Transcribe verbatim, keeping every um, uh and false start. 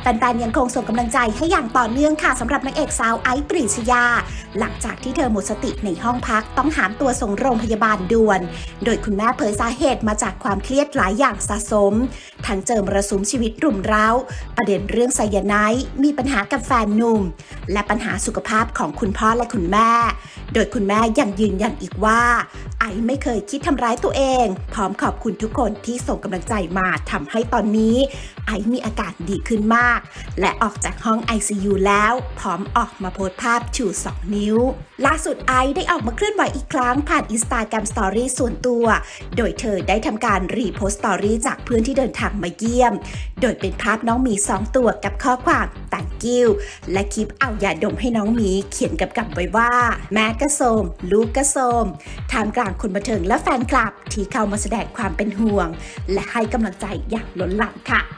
ฟนๆยังคงส่งกำลังใจให้อย่างต่อเนื่องค่ะสำหรับนางเอกสาวไอซ์ปรีชยาหลังจากที่เธอหมดสติในห้องพักต้องหามตัวส่งโรงพยาบาลด่วนโดยคุณแม่เผยสาเหตุมาจากความเครียดหลายอย่างสะสมทั้งเจอมรสุมชีวิตรุมเร้าประเด็นเรื่องไซยาไนด์มีปัญหากับแฟนหนุ่มและปัญหาสุขภาพของคุณพ่อและคุณแม่โดยคุณแม่ยังยืนยันอีกว่าไอซ์ไม่เคยคิดทำร้ายตัวเองพร้อมขอบคุณทุกคนที่ส่งกำลังใจมาทำให้ตอนนี้ไอซ์มีอาการดีขึ้นมากและออกจากห้อง ไอ ซี ยู แล้วพร้อมออกมาโพสต์ภาพชูสองนิ้วล่าสุดไอซ์ได้ออกมาเคลื่อนไหวอีกครั้งผ่าน Instagram Story ส่วนตัวโดยเธอได้ทำการรีโพสต์สตอรี่จากเพื่อนที่เดินทางมาเยี่ยมโดยเป็นภาพน้องหมีสองตัวกับข้อความ thank you และคลิปเอายาดมให้น้องหมีเขียนกับกับไว้ว่าแม่ก็โสมลูกก็โสมท่ามกลางคนบันเทิงและแฟนคลับที่เข้ามาแสดงความเป็นห่วงและให้กำลังใจอย่างล้นหลามค่ะ